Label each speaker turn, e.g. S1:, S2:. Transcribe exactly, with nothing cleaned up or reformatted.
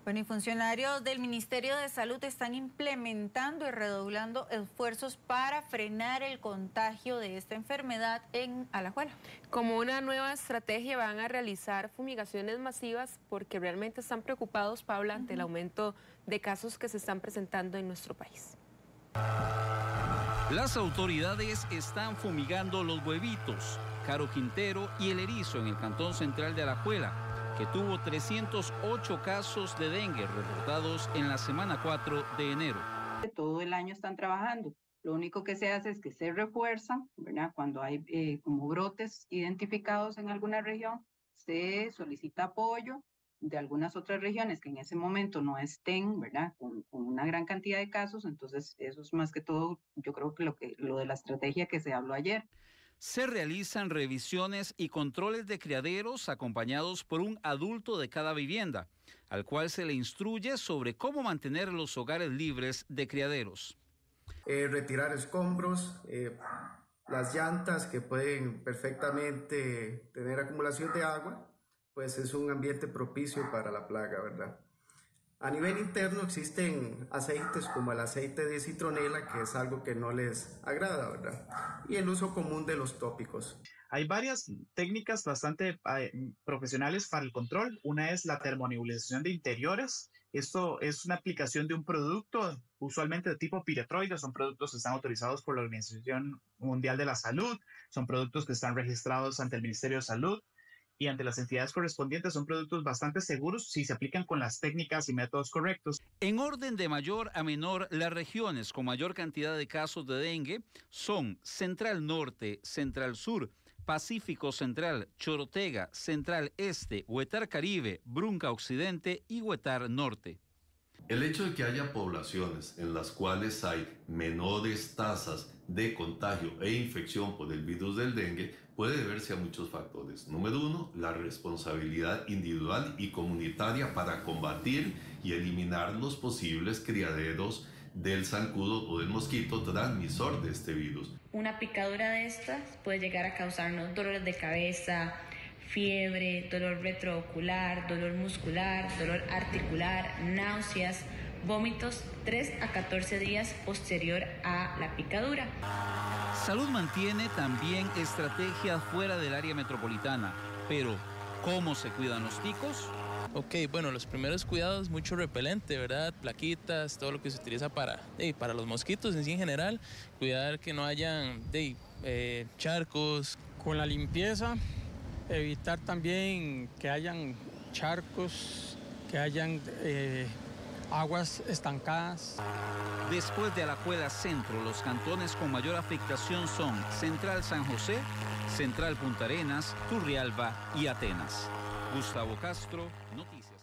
S1: Bueno, y funcionarios del Ministerio de Salud están implementando y redoblando esfuerzos para frenar el contagio de esta enfermedad en Alajuela.
S2: Como una nueva estrategia van a realizar fumigaciones masivas porque realmente están preocupados, Paula, ante el aumento de casos que se están presentando en nuestro país.
S3: Las autoridades están fumigando Los Huevitos, Caro Quintero y El Erizo en el cantón central de Alajuela, que tuvo trescientos ocho casos de dengue reportados en la semana cuatro de enero.
S4: Todo el año están trabajando. Lo único que se hace es que se refuerzan, ¿verdad? Cuando hay eh, como brotes identificados en alguna región, se solicita apoyo de algunas otras regiones que en ese momento no estén, ¿verdad? Con, con una gran cantidad de casos. Entonces, eso es más que todo, yo creo que lo, que lo de la estrategia que se habló ayer.
S3: Se realizan revisiones y controles de criaderos acompañados por un adulto de cada vivienda, al cual se le instruye sobre cómo mantener los hogares libres de criaderos.
S5: Eh, retirar escombros, eh, las llantas que pueden perfectamente tener acumulación de agua, pues es un ambiente propicio para la plaga, ¿verdad? A nivel interno existen aceites como el aceite de citronela, que es algo que no les agrada, ¿verdad? Y el uso común de los tópicos.
S6: Hay varias técnicas bastante eh, profesionales para el control. Una es la termonebulización de interiores. Esto es una aplicación de un producto, usualmente de tipo piretroide. Son productos que están autorizados por la Organización Mundial de la Salud. Son productos que están registrados ante el Ministerio de Salud y ante las entidades correspondientes. Son productos bastante seguros si se aplican con las técnicas y métodos correctos.
S3: En orden de mayor a menor, las regiones con mayor cantidad de casos de dengue son Central Norte, Central Sur, Pacífico Central, Chorotega, Central Este, Huetar Caribe, Brunca Occidente y Huetar Norte.
S7: El hecho de que haya poblaciones en las cuales hay menores tasas de contagio e infección por el virus del dengue puede deberse a muchos factores. Número uno, la responsabilidad individual y comunitaria para combatir y eliminar los posibles criaderos del zancudo o del mosquito transmisor de este virus.
S8: Una picadura de estas puede llegar a causarnos dolores de cabeza, fiebre, dolor retroocular, dolor muscular, dolor articular, náuseas, vómitos tres a catorce días posterior a la picadura.
S3: Salud mantiene también estrategias fuera del área metropolitana, pero ¿cómo se cuidan los ticos?
S9: Ok, bueno, los primeros cuidados, mucho repelente, ¿verdad? Plaquitas, todo lo que se utiliza para, hey, para los mosquitos en sí en general. Cuidar que no hayan hey, eh, charcos.
S10: Con la limpieza, evitar también que hayan charcos, que hayan eh, aguas estancadas.
S3: Después de Alajuela Centro, los cantones con mayor afectación son Central San José, Central Punta Arenas, Turrialba y Atenas. Gustavo Castro, Noticias.